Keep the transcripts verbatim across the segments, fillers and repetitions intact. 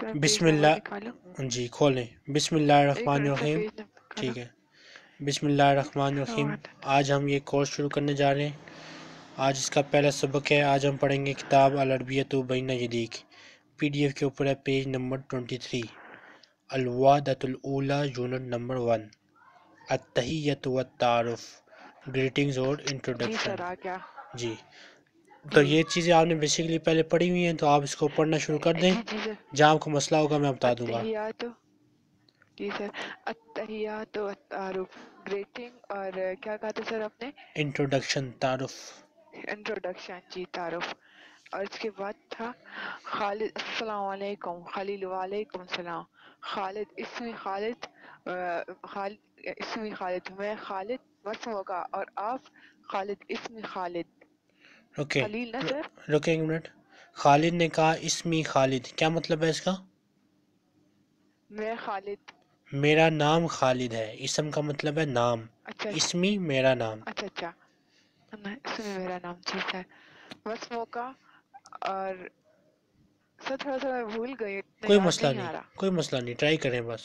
سر page بسم number اللہ نکالو. جی کھولیں. بسم اللہ ایک الرحمن منٹ سر الرحیم. پیج نمبر نکالو. ٹھیک ہے. بسم اللہ الرحمن الرحیم. آج ہم یہ کورس شروع کرنے جا رہے ہیں. آج اس کا پہلا سبق ہے. آج ہم پڑھیں گے کتاب العربیۃ بین یدیک. پی ڈی ایف کے اوپر ہے پیج نمبر تیئیس. الوادۃ الاولی یونٹ نمبر ون. التحیۃ والتعارف. گریٹنگز اور جی انٹروڈکشن. سر آ گیا. جی تو جی یہ چیزیں آپ نے بیسیکلی پہلے پڑھی ہوئی ہیں، تو آپ اس کو پڑھنا شروع کر دیں. جی جی سر. جہاں آپ کو مسئلہ ہوگا میں بتا دوں گا. التحیات. جی سر. التحیات والتعارف. گریٹنگ اور کیا کہا تھا سر آپ نے؟ انٹروڈکشن، تعارف. انٹروڈکشن. جی تعارف. اور اس کے بعد تھا خالد. السلام علیکم. خلیل وعلیکم السلام. خالد اسم خالد. خالد اسم خالد. میں خالد اسم ہوگا اور آپ خالد اسم خالد. اوکے خلیل نا سر. رکیں ایک منٹ. خالد نے کہا اسمی خالد، کیا مطلب ہے اس کا؟ میں خالد. میرا نام خالد ہے. اسم کا مطلب ہے نام. اچھا اسمی میرا نام. اچھا اچھا. اس میں میرا نام ٹھیک ہے. بس موقع. اور سر تھوڑا سا میں بھول گئی، اتنا کوئی یاد مسئلہ نہیں نہیں، آ رہا. کوئی مسئلہ نہیں، ٹرائی کریں بس.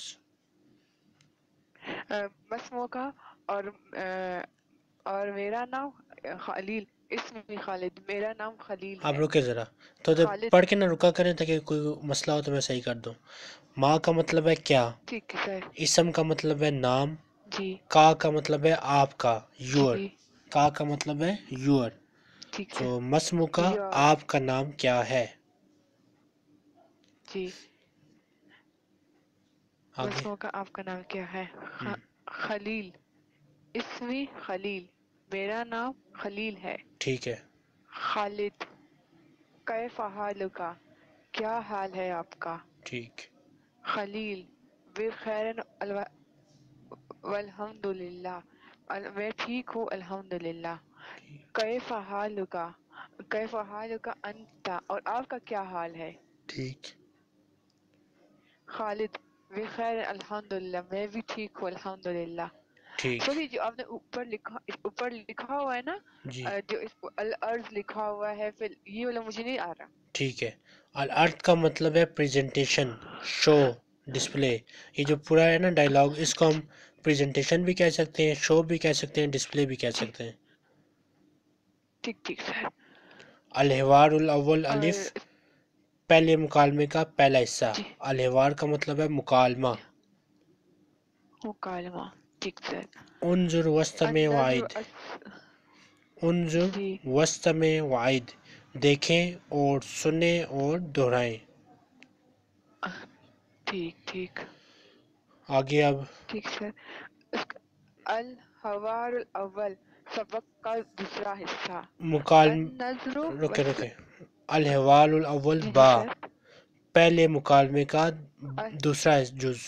بس موقع اور اور میرا نام خلیل. اسم خالد. میرا نام خلیل آپ ہے. رکے ذرا، تو جب خالد. پڑھ کے نہ رکا کریں تاکہ کوئی مسئلہ ہو تو میں صحیح کر دوں. ماں کا مطلب ہے کیا. ٹھیک ہے سر. اسم کا مطلب ہے نام. جی کا کا مطلب ہے آپ کا، یور. جی کا کا مطلب ہے یور. ٹھیک تو ہے. مسمو کا یور. آپ کا نام کیا ہے. جی. آگے. مسمو کا آپ کا نام کیا ہے. ہم، خلیل. اسمی خلیل. میرا نام خلیل ہے. ٹھیک ہے. خالد. کیف حالک. کیا حال ہے آپ کا. ٹھیک. خلیل. بخیر والحمد للہ. میں ٹھیک ہوں الحمد للہ. کیف حالک. کیف حالک انت. اور آپ کا کیا حال ہے. ٹھیک. خالد. بخیر الحمد للہ. میں بھی ٹھیک ہوں الحمد للہ. ٹھیک. سر یہ جو آپ نے اوپر لکھا اوپر لکھا ہوا ہے نا، جی جو الارض لکھا ہوا ہے، پھر یہ والا مجھے نہیں آ رہا. ٹھیک ہے. الارض کا مطلب ہے پریزنٹیشن، شو، ڈسپلے. یہ جو پورا ہے نا ڈائلاگ، اس کو ہم پریزنٹیشن بھی کہہ سکتے ہیں، شو بھی کہہ سکتے ہیں، ڈسپلے بھی کہہ ٹھیک سکتے ہیں. ٹھیک ٹھیک سر. الحوار الاول اور الف. پہلے مکالمے کا پہلا حصہ. جی الحوار کا مطلب ہے مکالمہ. مکالمہ. ٹھیک سر. انظر واستمع النظر. وعد. انظر جی واستمع وعد. دیکھیں اور سنیں اور دہرائیں. ٹھیک ٹھیک آگے اب ٹھیک سر. الحوار الاول سبق کا دوسرا حصہ. النظر مکالم رکے وس. رکے الحوار الاول جی جی با. سر. پہلے مکالمے کا دوسرا جز.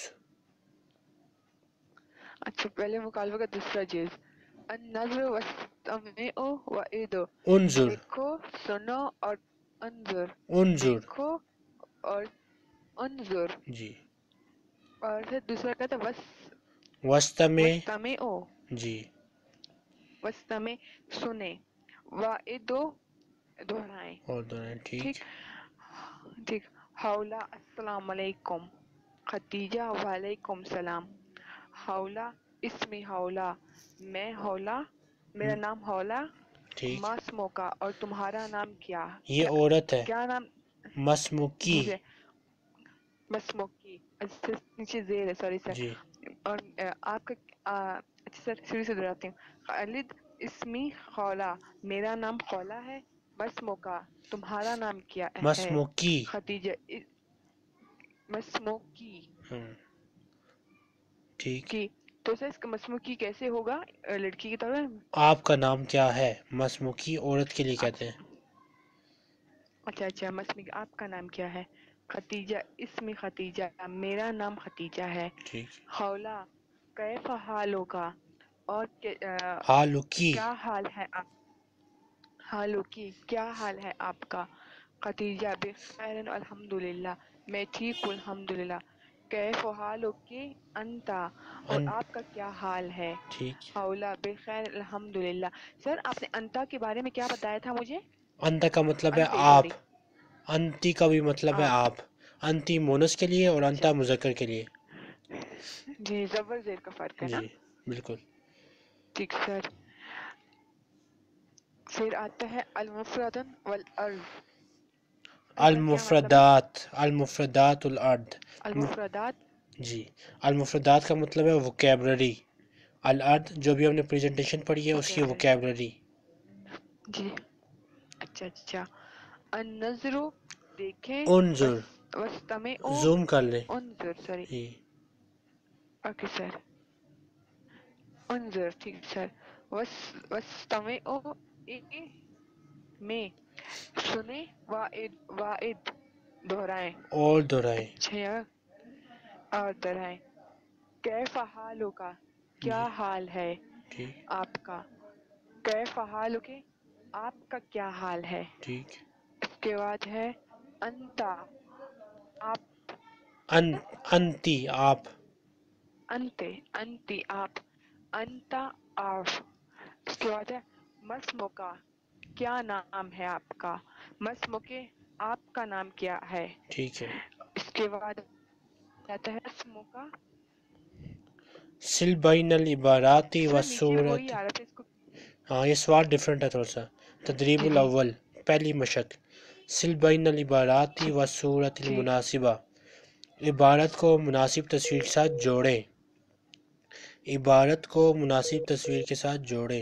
اچھا پہلے مکالمے کا دوسرا جز. النظر واستمع وعد. انظر. دیکھو سنو اور انظر. انظر. دیکھو اور انظر. جی. اور پھر دوسرا کہتا ہے وس. واستمع. واستمعوا. جی. واستمع سنیں. وعدوا دہرائیں. اور دونوں ٹھیک. ٹھیک ٹھیک. حولا. السلام علیکم. خدیجہ. وعلیکم السلام. حولا. اسمی حولا. میں حولا. میرا نام حولا. ٹھیک. ما اسمو کا. اور تمہارا نام کیا یہ کیا, عورت ہے. کیا نام. مسموکی. جی سر. مسموکی. اچھا نیچے زیر ہے. Sorry sir. جی. اور آپ کا اچھا سر شروع سے دہراتی ہوں. خالد اسمی خولا. میرا نام خولا ہے. مسمو کا. تمہارا نام کیا ہے. مسموکی. خدیجہ. مسموکی ہم، ٹھیک. کی. تو سر اس کا مسموکی کیسے ہوگا لڑکی کی طرح. آپ کا نام کیا ہے. مسموکی عورت کے لیے کہتے ہیں. اچھا اچھا. مسموکی. آپ کا نام کیا ہے. خدیجہ. اسمی خدیجہ. میرا نام خدیجہ ہے. ٹھیک. خولا. کیف حالو کا. اور حالکی. کیا حال ہے آپ. حالو کی. کیا حال ہے آپ کا. خدیجہ. بخیر الحمد للہ. میں ٹھیک ہوں الحمد للہ. کیف حالک انتا. اور ان. آپ کا کیا حال ہے. ٹھیک. حولا. بخیر الحمد للہ. سر آپ نے انتا کے بارے میں کیا بتایا تھا مجھے. انت کا مطلب ہے انتے آپ. سوری انتی کا بھی مطلب ہے آپ. انتی مونس کے لیے اور انتا مذکر کے لیے. جی زبر زیر کا فرق ہے نا. جی بالکل. ٹھیک سر. پھر آتا ہے المفردن والارض. اس کا کیا مطلب ہے؟ المفردات المفردات الارض. المفردات. جی المفردات کا مطلب ہے وکیبلری. الارض جو بھی ہم نے پریزنٹیشن پڑھی ہے اس کی وکیبلری. جی اچھا اچھا. النظر دیکھیں. انظر وستمعوا. زوم کر لیں. انظر سوری. جی اوکے سر. انظر ٹھیک سر. وستمعوا میں سنیں. واعد واعد دہرائیں. اور دہرائیں. اچھا اور دہرائیں. کیف حالک کیا جی حال ہے ٹھیک آپ کا. کیف حالک آپ کا کیا حال ہے. ٹھیک. اس کے بعد ہے انتا آپ. ان انتی آپ. انتے انتی آپ. انتا آپ. اس کے بعد ہے مسموکا کیا نام ہے آپ کا. مسموکے آپ کا نام کیا ہے. ٹھیک ہے. اس کے بعد آتا ہے اسموکا. سل بین العبارات سر نیچے وہی والصورت. آ رہا تھا اس کو. ہاں یہ سوال ڈیفرنٹ ہے تھوڑا سا. تدریب جی جی الاول پہلی مشق. سل بین العبارات ٹھیک والصورت ٹھیک المناسبہ. عبارت کو مناسب تصویر کے ساتھ جوڑیں. عبارت کو مناسب تصویر کے ساتھ جوڑیں.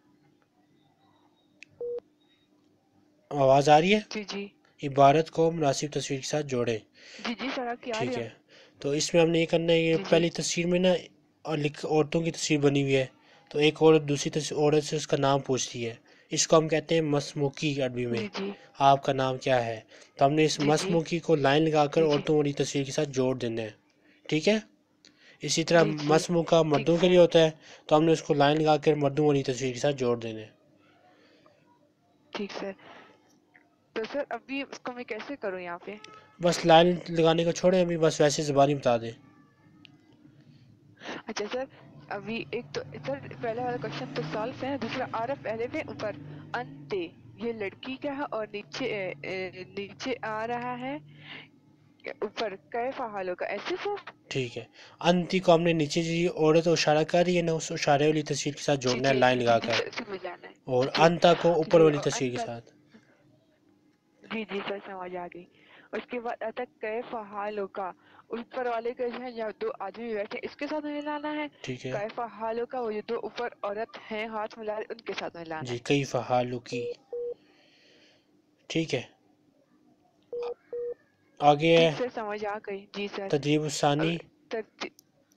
آواز آ رہی ہے. جی جی عبارت کو مناسب تصویر کے ساتھ جوڑیں. جی جی سر آپ کی آ رہی ٹھیک ہے. ہے. تو اس میں ہم نے یہ کرنا ہے یہ جی جی پہلی تصویر میں نا اور لکھ عورتوں کی تصویر بنی ہوئی ہے. تو ایک عورت دوسری تصویر عورت سے اس کا نام پوچھتی ہے. اس کو ہم کہتے ہیں مسموکی عربی میں. جی جی آپ کا نام کیا ہے. تو ہم نے اس جی جی مسموکی کو لائن لگا کر جی جی عورتوں والی تصویر کے ساتھ جوڑ دینا ہے. ٹھیک ہے. اسی طرح جی جی مسموکا ٹھیک مردوں کے سر لیے ہوتا ہے. تو ہم نے اس کو لائن لگا کر مردوں والی تصویر کے ساتھ جوڑ دینا ہے. ٹھیک سر. تو سر ابھی اس کو میں کیسے کروں یہاں پہ. بس لائن لگانے کو چھوڑیں ابھی بس ویسے زبانی بتا دیں. اچھا سر ابھی ایک تو سر پہلا والا کوشچن تو سالف ہے. دوسرا عارف الف ہے اوپر انتے یہ لڑکی کا ہے اور نیچے اے, اے, نیچے آ رہا ہے اوپر کیف حالک کا. ایسے سر. ٹھیک ہے. انتی کو ہم نے نیچے جی عورت اشارہ کر رہی ہے نا اس اشارے والی تصویر کے ساتھ جی جوڑنا ہے جی لائن جی لگا جی کر. سر اسی میں جانا اور ہے. جی انتا کو اوپر جی والی اور تصویر کے انت ساتھ. جی جی سر سمجھ آ گئی. اس کے بعد آتا ہے کیف حالک کا. اوپر والے کے جو ہے یا دو آدمی بیٹھے اس کے ساتھ ملانا ہے. ٹھیک ہے. کیف حالک کا وہ جو دو اوپر عورت ہیں ہاتھ ملا رہے ان کے ساتھ ملانا جی ہے. کیف حالکی. ٹھیک ہے. آگے ہے ٹھیک سر سمجھ آ گئی. جی سر. تدریب الثانی ترتیب.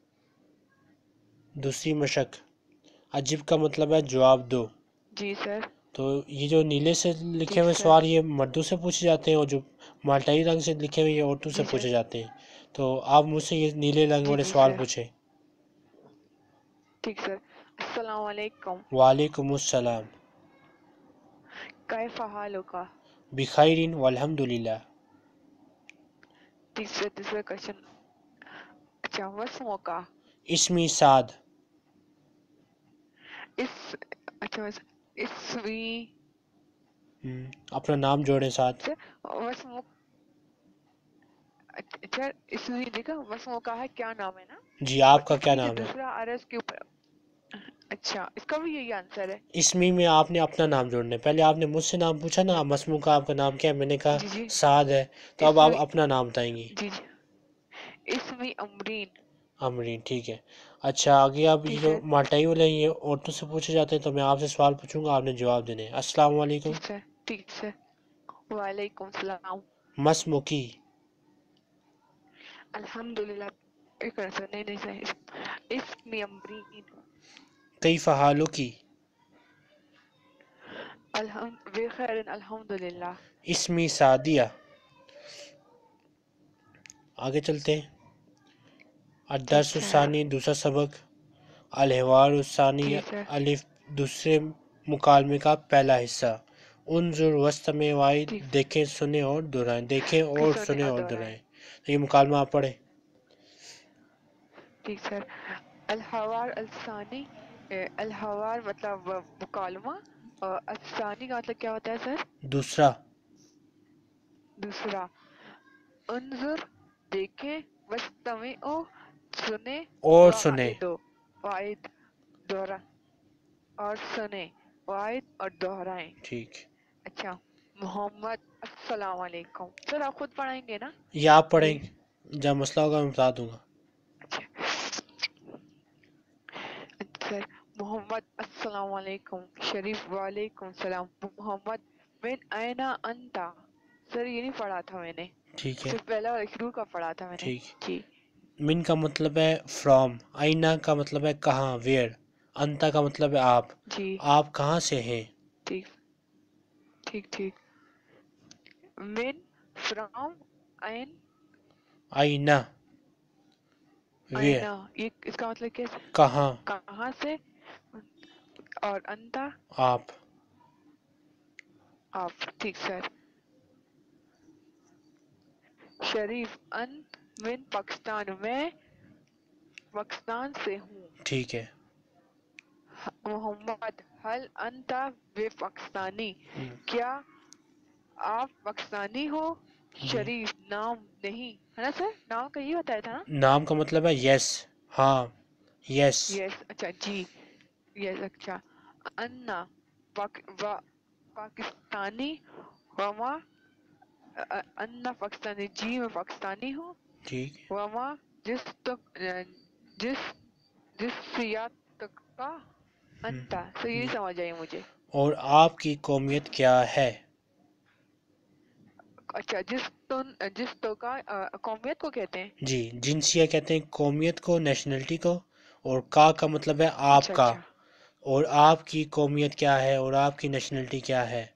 دوسری مشق. عجب کا مطلب ہے جواب دو. جی سر. تو یہ جو نیلے سے لکھے ٹھیک ہوئے سر. سوال یہ مردوں سے پوچھے جاتے ہیں اور جو مالٹائی رنگ سے لکھے ہوئے یہ عورتوں سے جی سر. پوچھے جاتے ہیں. تو آپ مجھ سے یہ نیلے رنگ جی والے جی سوال سر. پوچھیں. ٹھیک سر. السلام علیکم. وعلیکم السلام. کیف حالک. بخیر والحمد للہ. تیسرا تیسرا کوشچن. اچھا مسموک. اسمی سعد. اس اچھا اسوی اپنا نام جوڑیں ساتھ. مسموک. اچھا اسوی دیکھا مسموکا ہے کیا نام ہے نا. جی آپ اور کا اس کیا کے جو نام ہے. دوسرا آ رہا ہے اس کے اوپر. اچھا اس کا بھی یہی آنسر ہے. اسمی میں آپ نے اپنا نام جوڑنا ہے. پہلے آپ نے مجھ سے نام پوچھا نا مسموکا آپ کا نام کیا ہے. میں نے کہا جی جی سعد ہے. تو اب آپ اسوی. اپنا نام بتائیں گی. جی جی اسمی امرین. امرین. ٹھیک ہے. اچھا آگے آپ یہ ٹھیک جو سر. مالٹائی والے ہیں یہ عورتوں سے پوچھے جاتے ہیں. تو میں آپ سے سوال پوچھوں گا آپ نے جواب دینے ہیں. السلام علیکم. ٹھیک سر. ٹھیک سر. وعلیکم السلام. مسموکی. الحمدللہ. ایک منٹ سر نہیں نہیں صحیح. اسمی امرین. کیف حالکی. الحمد بخیر الحمدللہ. اسمی سعدیہ. آگے چلتے ہیں. الدرس ٹھیک سر. الثانی دوسرا سبق. الحوار الثانی جی سر. الف دوسرے مکالمے کا پہلا حصہ. انظر واستمع واعد ٹھیک دیکھیں سنیں اور دہرائیں. دیکھیں اور سر سنیں نے اور دہرائے. دہرائیں. تو یہ مکالمہ آپ پڑھیں. ٹھیک سر. الحوار الثانی. الحوار مطلب مکالمہ. اور الثانی کا مطلب کیا ہوتا ہے سر. دوسرا. دوسرا. انظر دیکھیں، وستمعو سنے، اور سنے. وعدو وعد دوہرا اور سنے، وعد اور دوہرائیں. ٹھیک. اچھا محمد السلام علیکم. سر آپ خود پڑھائیں گے نا یہ آپ پڑھیں یہ؟ جب مسئلہ ہوگا میں بتا دوں گا. اچھا سر محمد السلام علیکم. شریف وعلیکم السلام. محمد من اینا انتا. سر یہ نہیں پڑھا تھا میں نے، ٹھیک ہے. صرف پہلا شروع کا پڑھا تھا میں نے. ٹھیک. جی. من کا مطلب ہے فرام، آئینہ کا مطلب ہے کہاں ویئر، انتا کا مطلب ہے آپ، جی آپ کہاں سے ہیں. ٹھیک ٹھیک ٹھیک. من فرام این آئینہ ویئر اینا، یہ اس کا مطلب کیا ہے؟ کہاں، کہاں سے. اور انتا آپ. آپ. ٹھیک سر. شریف ان من پاکستان، میں پاکستان سے ہوں. ٹھیک ہے. محمد حل انتا بے پاکستانی، ہم، کیا آپ پاکستانی ہو. جی. شریف نام نہیں ہے نا سر، نام کا یہ بتایا تھا نا. نام کا مطلب ہے یس، ہاں، یس. یس. اچھا جی. یس. اچھا انا پاک وا- پاکستانی، وما انا پاکستانی، جی میں پاکستانی ہوں. ٹھیک. وما جس تک جس جس سیات کا ہم، انتا. تو یہ جی. سمجھ آئی مجھے. اور آپ کی قومیت کیا ہے. اچھا جس تن جس تو کا آ، قومیت کو کہتے ہیں. جی. جنسیہ کہتے ہیں قومیت کو، نیشنلٹی کو، اور کا کا مطلب ہے آپ اچھا کا. اچھا اور آپ کی قومیت کیا ہے اور آپ کی نیشنلٹی کیا ہے.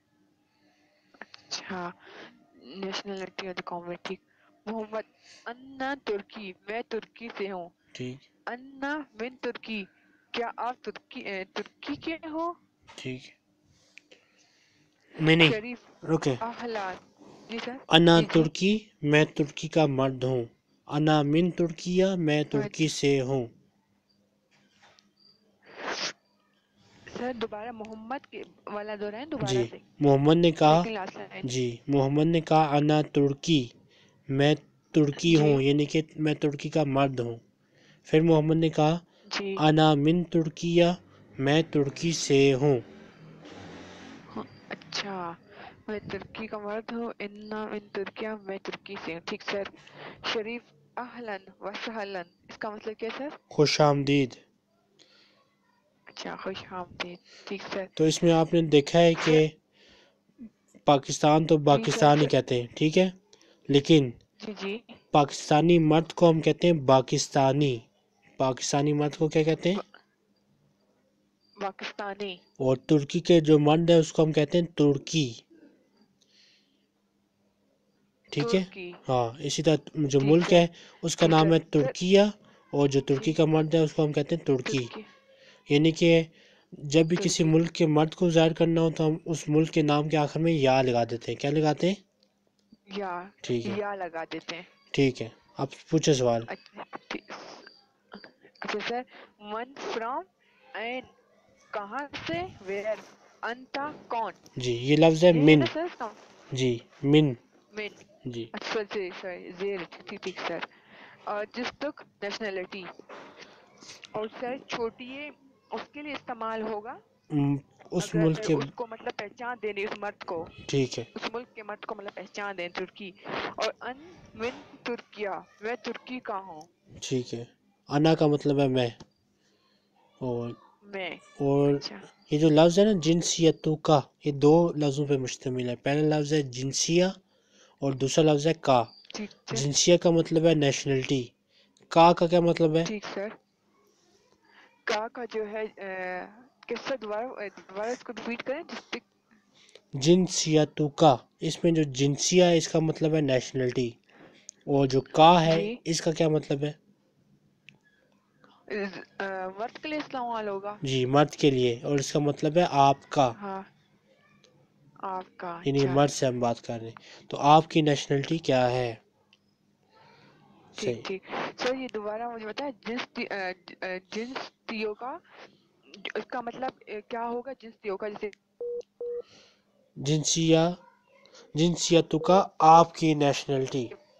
اچھا نیشنلٹی اور قومیت. ٹھیک. محمد انا ترکی، میں ترکی سے ہوں. ٹھیک. انا من ترکی، کیا آپ ترکی اے، ترکی کے ہو. ٹھیک. میں نہیں، شریف رکے. احلان. جی سر. انا جی جی. ترکی، میں ترکی کا مرد ہوں. انا من ترکیہ، میں ترکی اچھا سے ہوں. سر دوبارہ محمد کے والا دہرائیں جی. دوبارہ سے، محمد نے کہا، لیکن لاسٹ لائن. جی محمد نے کہا انا ترکی، میں ترکی جی ہوں، یعنی کہ میں ترکی کا مرد ہوں. پھر محمد نے کہا جی. انا من ترکیہ، میں ترکی سے ہوں. ہاں، اچھا میں ترکی کا مرد ہوں. انا من ترکیہ، میں ترکی سے ہوں. ٹھیک سر. شریف اہلن و سہلن، اس کا مطلب کیا ہے سر؟ خوش آمدید. اچھا خوش آمدید. ٹھیک سر. تو اس میں آپ نے دیکھا ہے کہ سر پاکستان تو جی سر. پاکستان ہی سر کہتے ہیں، ٹھیک ہے، لیکن جی جی. پاکستانی مرد کو ہم کہتے ہیں پاکستانی. پاکستانی مرد کو کیا کہتے ہیں؟ با- پاکستانی. اور ترکی کے جو مرد ہے اس کو ہم کہتے ہیں ترکی. ٹھیک ہے. ترکی. ہاں، اسی طرح جو ٹھیک ملک سر. ہے اس کا ٹھیک نام سر. ہے سر ترکیہ، اور جو جی ترکی کا مرد ہے اس کو ہم کہتے ہیں ترکی. ترکی. یعنی کہ جب بھی کسی ترکی. ملک کے مرد کو ظاہر کرنا ہو تو ہم اس ملک کے نام کے آخر میں یا لگا دیتے ہیں. کیا لگاتے ہیں؟ یا ٹھیک ہے. یا لگا دیتے ہیں. ٹھیک ہے. اب پوچھے سوال. اچھا ٹھیک. اچھا سر. من فرام این، کہاں سے. ویئر. انتا کون. جی. یہ لفظ ہے یہ ہے من. نا سر اس کا جی. من. مین. جی. اچھا جی سوری زیر. ٹھیک ٹھیک سر. اور جس تک نیشنلٹی، اور سر چھوٹی یہ اس کے لیے استعمال ہوگا م، اس ملک اگر کے. اس کو مطلب پہچان دینی اس مرد کو، ٹھیک ہے. اس ملک کے مرد کو مطلب پہچان دیں ترکی. اور ان من ترکیہ، میں ترکی کا ہوں. ٹھیک ہے. انا کا مطلب ہے میں. اور میں. اور اچھا یہ جو لفظ ہے نا جنسیتو کا، یہ دو لفظوں پہ مشتمل ہے. پہلا لفظ ہے جنسیہ اور دوسرا لفظ ہے کا. ٹھیک سر. جنسیہ کا مطلب ہے نیشنلٹی. کا کا کیا مطلب ہے؟ ٹھیک سر. کا کا جو ہے کس سے دوبارہ دوبارہ اس کو ریپیٹ کریں جس تک. جنسیتو کا، اس میں جو جنسیہ ہے اس کا مطلب ہے نیشنلٹی، اور جو کا ہے جی اس کا کیا مطلب ہے؟ مرد کے لیے استعمال ہوگا. جی مرد کے لیے، اور اس کا مطلب ہے آپ کا، ہاں آپ کا. یعنی اچھا مرد سے ہم بات کر رہے ہیں. تو آپ کی نیشنلٹی کیا ہے؟ ٹھیک صحیح. ٹھیک سر. یہ دوبارہ مجھے بتائیں جنس تی- آ، آ، جنس تیو کا اس کا مطلب کیا ہوگا. جنس تیو کا جیسے جنسیہ جنسیتو کا، آپ کی نیشنلٹی.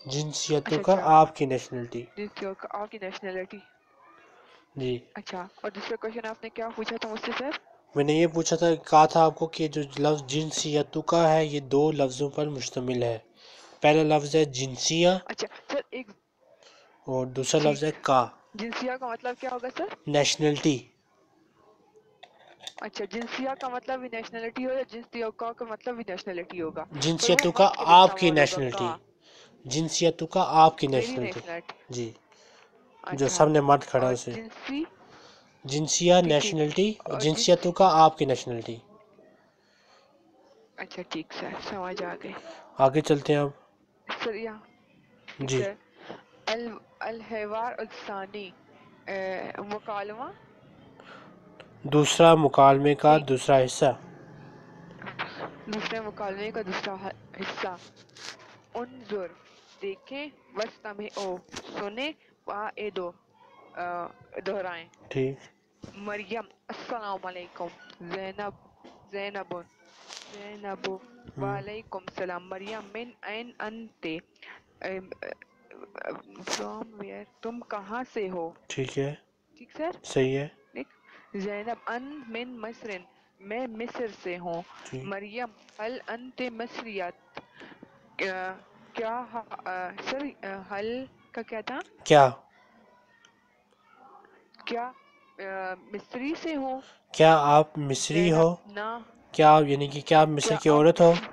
جنسیتوں اچھا کا اچھا آپ کی نیشنلٹی. جنسیوں کا آپ کی نیشنلٹی. جی اچھا اور دوسرا کوشچن آپ نے کیا پوچھا تھا مجھ سے سر؟ میں نے یہ پوچھا تھا کہا تھا آپ کو کہ جو لفظ جنسیتوں کا ہے یہ دو لفظوں پر مشتمل ہے. پہلا لفظ ہے جنسیہ اچھا سر ایک اور دوسرا جی لفظ ہے کا. جنسیہ کا مطلب کیا ہوگا سر؟ نیشنلٹی. اچھا جنسیہ کا مطلب بھی نیشنلٹی ہوگا، جنسیہ کا کا مطلب بھی نیشنلٹی ہوگا، پر وہ جنسیتوں کا مت کے لیے آپ کی استعمال ہوگا نیشنلٹی. کا. جنسیتوں کا آپ کی میری نیشنلٹی. نیشنلٹی. جی جو اچھا سب نے مت کھڑا اور اسے. جنسی جنسیہ ٹھیک ٹھیک نیشنلٹی اور اور جنسیتوں جنسی کا آپ کی نیشنلٹی. اچھا ٹھیک سر سمجھ آ گئی. آگے چلتے ہیں اب. سر یہاں ٹھیک جی سر. ال الحوار الثانی مکالمہ. دوسرا مکالمے کا نہیں دوسرا حصہ. دوسرے مکالمے کا دوسرا حصہ. انظر دیکھیں، وستمعوا سنیں، وعدوا دہرائیں. ٹھیک. مریم السلام علیکم. زینب زینب زینب وعلیکم السلام. مریم من این انت فرام ویئر تم کہاں سے ہو. ٹھیک ہے ٹھیک سر. صحیح ہے. ٹھیک. زینب ان من مصر میں مصر سے ہوں. ٹھیک. مریم هل انت مصریت کیا سر حل کا کیا تھا؟ کیا کیا مصری سے ہوں. کیا آپ مصری ہو؟ زینب نہ. کیا آپ یعنی کہ کیا آپ مصر کیا کی آپ عورت ہو؟ مصری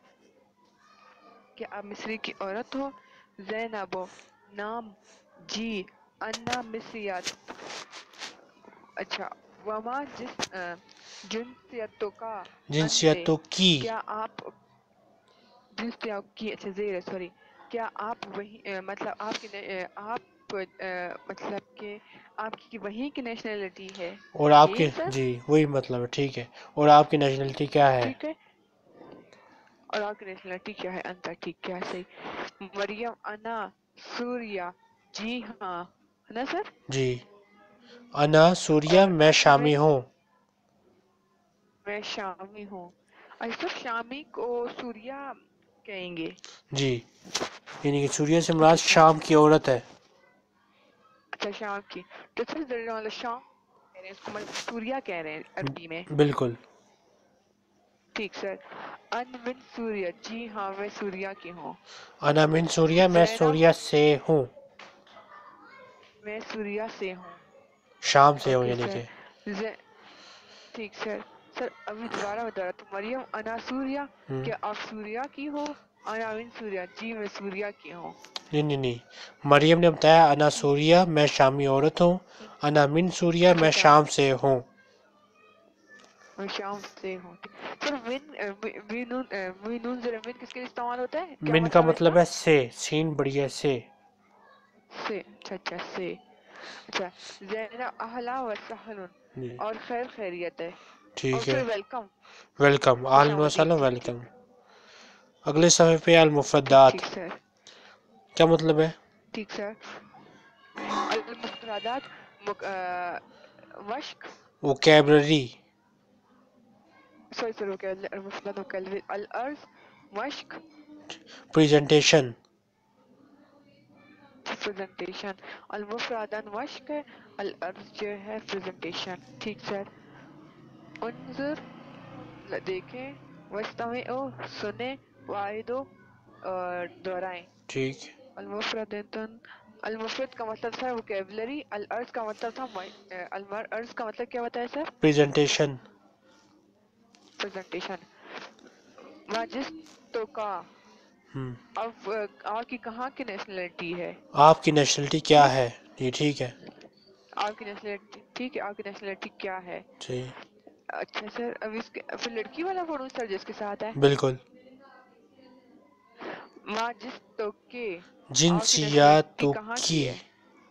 کیا آپ مصری کی عورت ہو؟ زینب نام جی. انا مصریت. اچھا وما جس جنسیتوں کا انتے جنسیتوں کی. کیا آپ جنسیتوں کی. اچھا زیر سوری. کیا آپ وہی مطلب آپ کی آپ مطلب کہ آپ کی وہی کی نیشنلٹی ہے اور آپ یہ کے سر؟ جی وہی مطلب ہے. ٹھیک ہے. اور آپ کی نیشنلٹی کیا ہے؟ ٹھیک ہے. اور آپ کی نیشنلٹی کیا ہے؟ انتا. ٹھیک کیا صحیح. مریم انا سوریہ جی ہاں ہے نا سر. جی. انا سوریہ اور میں ان شامی ہوں. میں شامی ہوں. اچھا شامی کو سوریہ کہیں گے. جی یعنی کہ سوریہ سے اچھا مراد شام شامی. کی عورت ہے. اچھا شام کی. تو سر مطلب شام کہہ رہے ہیں اس کو مطلب سوریہ کہہ رہے ہیں عربی میں. بالکل. ٹھیک سر. ان من سوریہ جی ہاں میں سوریہ کی ہوں. انا من سوریہ میں زینب سوریہ سے ہوں. میں سوریہ سے ہوں. شام سے ہوں اوکے یعنی سر. کہ. ٹھیک سر. سر ابھی دوبارہ بتا رہا تو مریم انا سوریہ ہم، کیا آپ سوریہ کی ہو. انا من سوریہ جی میں سوریہ کی ہوں. نہیں نہیں نہیں مریم نے بتایا انا سوریہ میں شامی عورت ہوں. انا من سوریہ اچھا میں اچھا شام سے ہوں. میں شام سے ہوں. سر من نون ذرا من کس کے لیے استعمال ہوتا ہے؟ کیا من کا مطلب ہے اس کا؟ مطلب ہے سے. سین بڑی ہے سے. سے. اچھا اچھا سے. اچھا زینب اہلا و سہلا جی اور خیر خیریت ہے. اور ٹھیک ہے. پھر ویلکم ویلکم خوش اہلا و آمدید. سہلا ٹھیک ویلکم. ٹھیک اگلے صفحے پہ ٹھیک المفردات ٹھیک سر. کیا مطلب ہے؟ ٹھیک سر. المفردات مشق ووکیبلری. سوری سوری المفردات وکیبلری. الارض مشق. پریزنٹیشن. پریزنٹیشن. المفردات مشق ہے. الارض جو ہے پریزنٹیشن. ٹھیک سر. انظر دیکھیں، واستمعوا سنیں، وعدوا اور دہرائیں. ٹھیک. المفردتن المفرد کا مطلب تھا ووکیبلری. الارض کا مطلب تھا الارض کا مطلب کیا بتایا سر؟ پریزنٹیشن. پریزنٹیشن. ماجس تو کا ہم، اب آپ کی کہاں کی نیشنلٹی ہے؟ آپ کی نیشنلٹی کیا ٹھیک ہے؟ جی ٹھیک ہے. آپ کی نیشنلٹی ٹھیک ہے. آپ کی نیشنلٹی کیا ہے؟ جی اچھا سر اب اس کے پھر لڑکی والا پڑھوں سر جس کے ساتھ ہے. بالکل. ماں جس تو کے آپ کی نیشنلٹی جنسیاتوں کہاں کی. کی ہے؟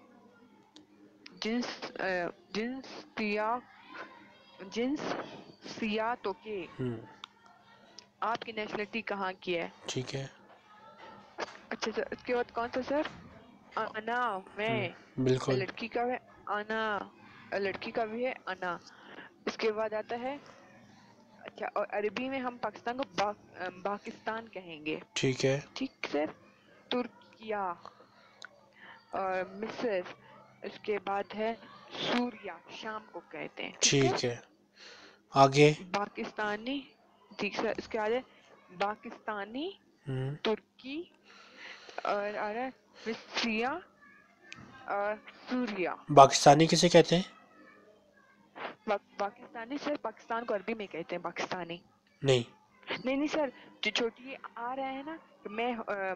جنس جنس سیا جنس سیاتوں کے ہم، آپ کی نیشنلٹی کہاں کی ہے؟ ٹھیک ہے. اچھا سر اس کے بعد کون سا سر؟ انا ہم، میں. بالکل. لڑکی کا ہے انا. لڑکی کا بھی ہے انا. اس کے بعد آتا ہے اچھا اور عربی میں ہم پاکستان کو پاکستان کہیں گے. ٹھیک ہے. ٹھیک سر. ترکی ترکیہ اور مصر، اس کے بعد ہے سوریا، شام کو کہتے ہیں. ٹھیک ہے آگے. پاکستانی، ٹھیک سر. اس کے بعد ہے پاکستانی، ہم، ترکی اور آ رہا ہے مصریہ اور سوریا. پاکستانی کسے کہتے ہیں؟ پاکستانی سر پاکستان کو عربی میں کہتے ہیں پاکستانی. نہیں نہیں نہیں سر، جو چھوٹی آ رہا ہے نا کہ میں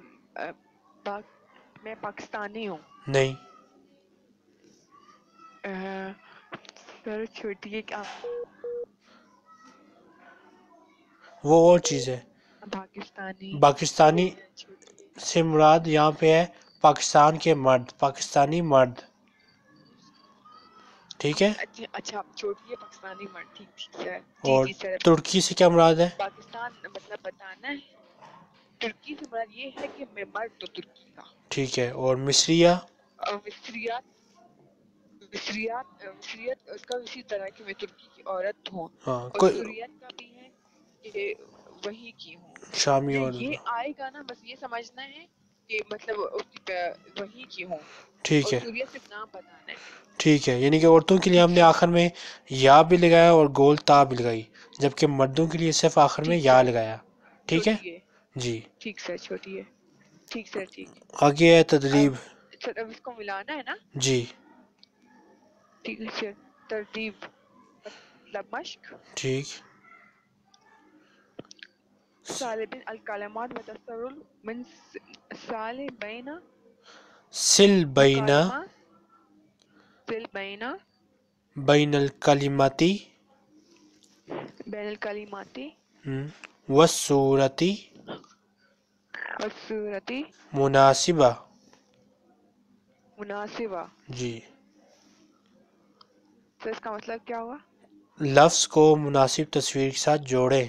میں پاکستانی ہوں. نہیں سر چھوٹی کیا وہ اور چیز ہے. پاکستانی پاکستانی سے مراد یہاں پہ ہے پاکستان کے مرد، پاکستانی مرد. ٹھیک ہے. اچھا اچھا چھوٹی ہے پاکستانی مرد. ٹھیک ٹھیک سر. جی اور جی سر. ترکی سے کیا مراد ہے؟ پاکستان مطلب بتانا ہے. ترکی سے مراد یہ ہے کہ میں مرد تو ترکی کا. ٹھیک ہے. اور مصریہ؟ اور مصریات مصریات مصریت اس کا اسی طرح کہ میں ترکی کی عورت ہوں. ہاں اور کوئی سوریت کا بھی ہے کہ وہی کی ہوں. شامی اور یہ آئے گا نا، بس یہ سمجھنا ہے کہ مطلب وہی کی ہوں. ٹھیک اور ہے. سوریت صرف نام بتانا ہے. ٹھیک ہے، یعنی کہ عورتوں کے لیے ہم نے آخر میں یا بھی لگایا اور گول تا بھی لگائی، جبکہ مردوں کے لیے صرف آخر میں ٹھیک یا سر. لگایا. ٹھیک ہے چھوٹی ہے. جی. ٹھیک سر چھوٹی ہے. ٹھیک سر. ٹھیک. آگے ہے اب تدریب. سر اب اس کو ملانا ہے نا. جی ٹھیک ہے سر. ترتیب مطلب مشق. ٹھیک. سالبین الکلمات و تصور من سال بین سل بینا مکالمہ سل بینا بین الکلماتی بین الکلماتی والصورتی والصورتی مناسبہ. مناسبہ. جی. تو اس کا مطلب کیا ہوا؟ لفظ کو مناسب تصویر کے ساتھ جوڑیں.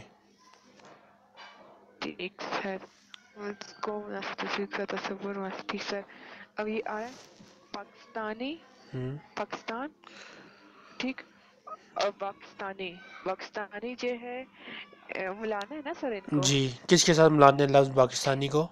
ٹھیک سر. اس کو مناسب تصویر کا تصور مناسب. ٹھیک سر. اب یہ آیا پاکستانی، ہم، پاکستان. ٹھیک. اور پاکستانی پاکستانی جو ہے ملانا ہے نا سر ان کو. جی کس کے ساتھ ملانے لفظ پاکستانی کو؟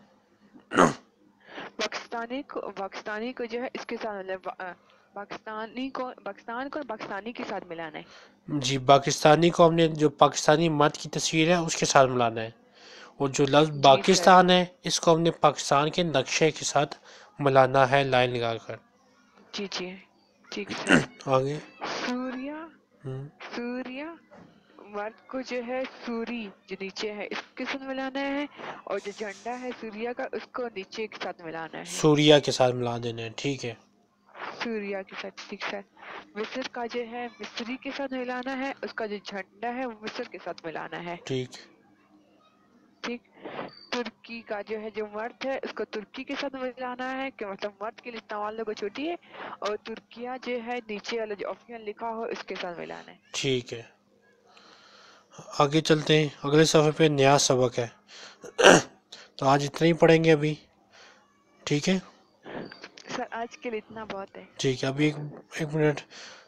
پاکستانی کو پاکستانی کو جو ہے اس کے ساتھ پاکستانی کو پاکستان کو پاکستانی کے ساتھ ملانا ہے. جی پاکستانی کو ہم نے جو پاکستانی مرد کی تصویر ہے اس کے ساتھ ملانا ہے، اور جو لفظ جی سر. پاکستان ہے اس کو ہم نے پاکستان کے نقشے کے ساتھ ملانا ہے لائن لگا کر. جی جی ٹھیک سر. آگے. سوریا ہم، سوریا مرد کو جو ہے سوری جو نیچے ہے اس کے ساتھ ملانا ہے، اور جو جھنڈا ہے سوریا کا اس کو نیچے کے ساتھ ملانا ہے. سوریا کے ساتھ ملا دینا ہے. ٹھیک ہے. سوریا کے ساتھ. ٹھیک سر. مصر کا جو ہے مصری کے ساتھ ملانا ہے، اس کا جو جھنڈا ہے وہ مصر کے ساتھ ملانا ہے. ٹھیک. ٹھیک. ترکی کا جو ہے جو مرد ہے اس کو ترکی کے ساتھ ملانا ہے کہ مطلب مرد کے لیے استعمال لوگو چھوٹی ہے، اور ترکیہ جو ہے نیچے والا جو آپشن لکھا ہو اس کے ساتھ ملانا ہے. ٹھیک ہے. آگے چلتے ہیں. اگلے صفحے پہ نیا سبق ہے، تو آج اتنا ہی پڑھیں گے ابھی. ٹھیک ہے. سر آج کے لیے اتنا بہت ہے. ٹھیک ہے. ابھی ایک ایک منٹ